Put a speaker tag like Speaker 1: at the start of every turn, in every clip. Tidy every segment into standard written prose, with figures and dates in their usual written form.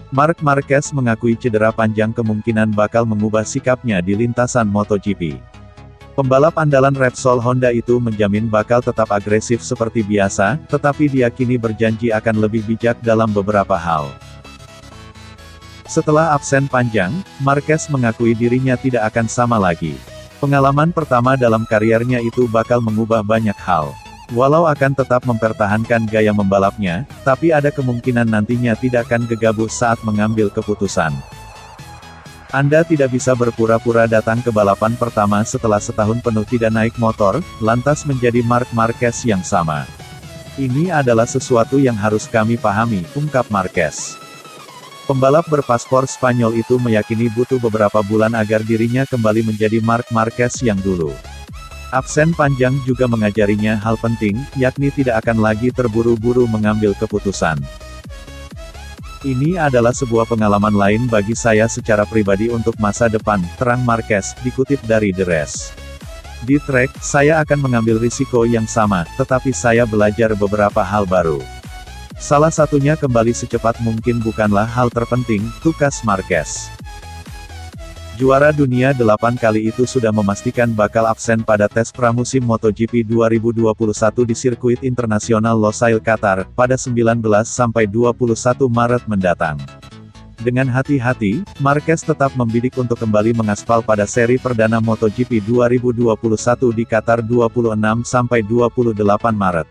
Speaker 1: Marc Marquez mengakui cedera panjang kemungkinan bakal mengubah sikapnya di lintasan MotoGP. Pembalap andalan Repsol Honda itu menjamin bakal tetap agresif seperti biasa, tetapi dia kini berjanji akan lebih bijak dalam beberapa hal. Setelah absen panjang, Marquez mengakui dirinya tidak akan sama lagi. Pengalaman pertama dalam kariernya itu bakal mengubah banyak hal. Walau akan tetap mempertahankan gaya membalapnya, tapi ada kemungkinan nantinya tidak akan gegabah saat mengambil keputusan. Anda tidak bisa berpura-pura datang ke balapan pertama setelah setahun penuh tidak naik motor, lantas menjadi Marc Marquez yang sama. Ini adalah sesuatu yang harus kami pahami, ungkap Marquez. Pembalap berpaspor Spanyol itu meyakini butuh beberapa bulan agar dirinya kembali menjadi Marc Marquez yang dulu. Absen panjang juga mengajarinya hal penting, yakni tidak akan lagi terburu-buru mengambil keputusan. Ini adalah sebuah pengalaman lain bagi saya secara pribadi untuk masa depan, terang Marquez, dikutip dari The Race. Di trek, saya akan mengambil risiko yang sama, tetapi saya belajar beberapa hal baru. Salah satunya kembali secepat mungkin bukanlah hal terpenting, tukas Marquez. Juara dunia 8 kali itu sudah memastikan bakal absen pada tes pramusim MotoGP 2021 di sirkuit internasional Losail Qatar, pada 19–21 Maret mendatang. Dengan hati-hati, Marquez tetap membidik untuk kembali mengaspal pada seri perdana MotoGP 2021 di Qatar 26–28 Maret.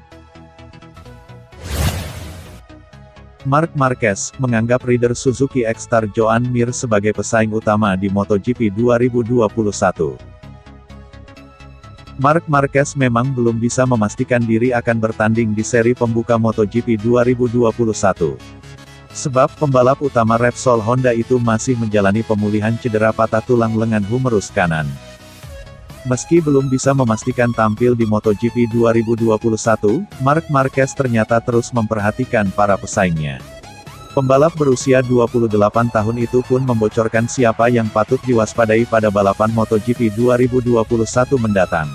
Speaker 1: Marc Marquez menganggap rider Suzuki X-Star Joan Mir sebagai pesaing utama di MotoGP 2021. Marc Marquez memang belum bisa memastikan diri akan bertanding di seri pembuka MotoGP 2021. Sebab pembalap utama Repsol Honda itu masih menjalani pemulihan cedera patah tulang lengan humerus kanan. Meski belum bisa memastikan tampil di MotoGP 2021, Marc Marquez ternyata terus memperhatikan para pesaingnya. Pembalap berusia 28 tahun itu pun membocorkan siapa yang patut diwaspadai pada balapan MotoGP 2021 mendatang.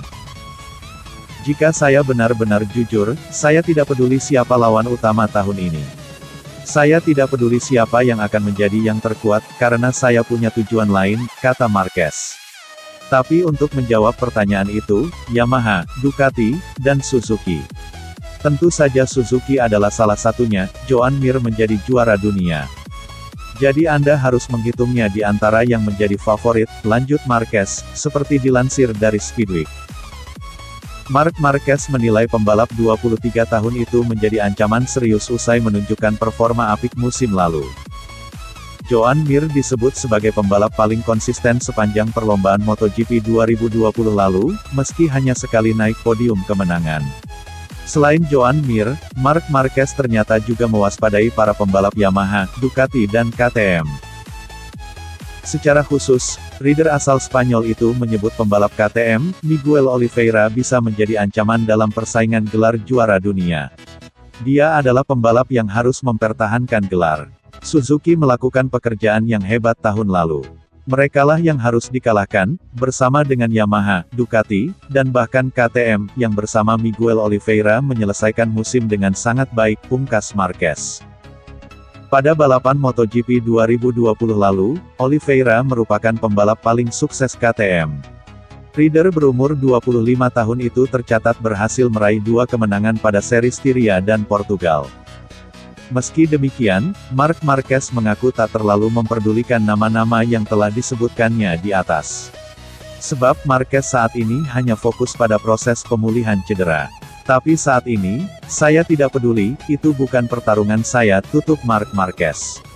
Speaker 1: Jika saya benar-benar jujur, saya tidak peduli siapa lawan utama tahun ini. Saya tidak peduli siapa yang akan menjadi yang terkuat, karena saya punya tujuan lain, kata Marquez. Tapi untuk menjawab pertanyaan itu, Yamaha, Ducati, dan Suzuki. Tentu saja Suzuki adalah salah satunya, Joan Mir menjadi juara dunia. Jadi Anda harus menghitungnya di antara yang menjadi favorit, lanjut Marquez, seperti dilansir dari Speedweek. Marc Marquez menilai pembalap 23 tahun itu menjadi ancaman serius usai menunjukkan performa apik musim lalu. Joan Mir disebut sebagai pembalap paling konsisten sepanjang perlombaan MotoGP 2020 lalu, meski hanya sekali naik podium kemenangan. Selain Joan Mir, Marc Marquez ternyata juga mewaspadai para pembalap Yamaha, Ducati dan KTM. Secara khusus, rider asal Spanyol itu menyebut pembalap KTM, Miguel Oliveira bisa menjadi ancaman dalam persaingan gelar juara dunia. Dia adalah pembalap yang harus mempertahankan gelar. Suzuki melakukan pekerjaan yang hebat tahun lalu. Merekalah yang harus dikalahkan, bersama dengan Yamaha, Ducati, dan bahkan KTM, yang bersama Miguel Oliveira menyelesaikan musim dengan sangat baik, pungkas Marquez. Pada balapan MotoGP 2020 lalu, Oliveira merupakan pembalap paling sukses KTM. Rider berumur 25 tahun itu tercatat berhasil meraih 2 kemenangan pada seri Styria dan Portugal. Meski demikian, Marc Marquez mengaku tak terlalu memperdulikan nama-nama yang telah disebutkannya di atas. Sebab Marquez saat ini hanya fokus pada proses pemulihan cedera. Tapi saat ini, saya tidak peduli, itu bukan pertarungan saya, tutup Marc Marquez.